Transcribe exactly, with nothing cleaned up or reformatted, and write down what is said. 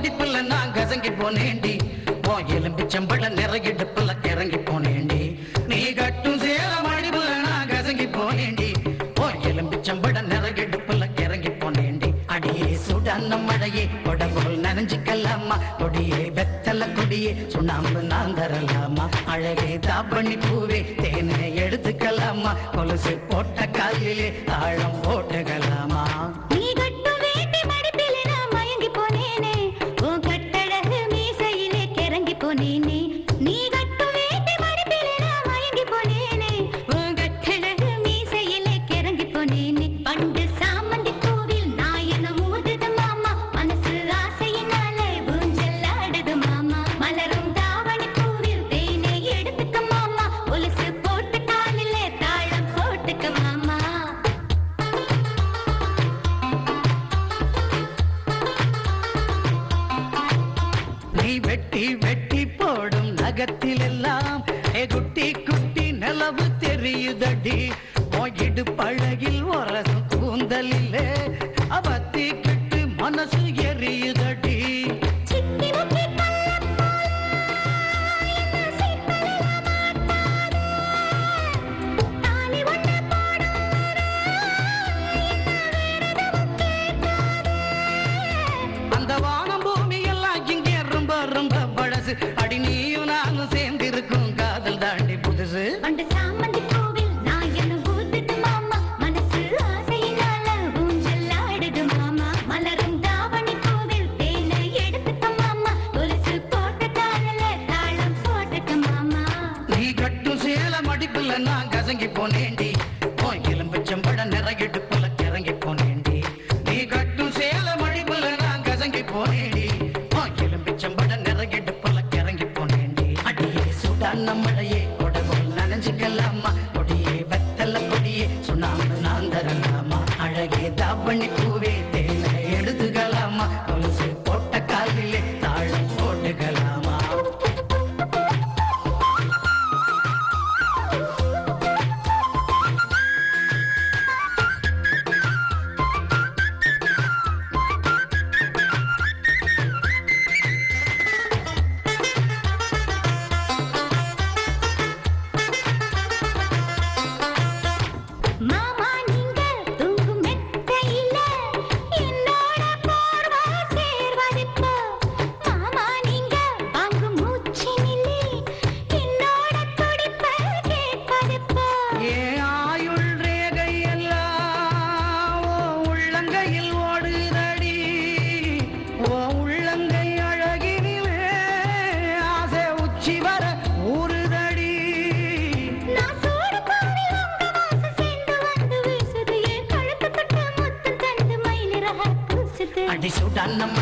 மடிப்புல நான் கசங்கி போனேண்டி ஓ எலும்பிச்சம்பழ நிறையிடுப்புல கிறங்கி போனேண்டி நீ கட்டும் சேல மடிப்புல நான் கசங்கி போனேண்டி ஓ எலும்பிச்சம்பழ நிறையிடுப்புல கிறங்கி போனேண்டி அடியே சுடான மழையே உடம்புகள் நனைஞ்சிக்கலாமா கொடியே வெத்தல கொடியே சுண்ணாம்பு நான் தரலாமா அழகே தாப்பண்ணி பூவே தேனை எடுத்துக்கலாமா கொலுசு போட்ட காலிலே தாழம் போட்டுக்கலாமா வெட்டி வெட்டி போடும் நகத்திலெல்லாம் குட்டி குட்டி நிலவு தெரியுதடி இடு பழகில் ஒரசும் கூந்தலிலே அவத்தி கிட்டு மனசு எரியுதடி அந்த வானம் பூமி எல்லாம் இங்கே ரொம்ப ரொம்ப பழசு அடி நீயும் நானும் சேர்ந்திருக்கும் காதல் தாண்டி புதுசு நான் கசங்கி போனேண்டி ஓ எலும்பிச்சம்பழ நிறையிடுப்புல கிறங்கி போனேண்டி நீ கட்டும் சேல மடிப்புல நான் கசங்கி போனேண்டி ஓ எலும்பிச்சம்பழ நிறையிடுப்புல கிறங்கி போனேண்டி அடியே சுடான மழையே கொடகோல் நனைஞ்சிக்கலாமா கொடியே வெத்தல கொடியே சுண்ணாம்பு நான் தரலாமா அழகே தாவணி பூவே தேனை எடுத்துக்கலாமா கொலுசு போட்ட காலிலே தாழம் போட்டுக்கலாமா அடி சுடான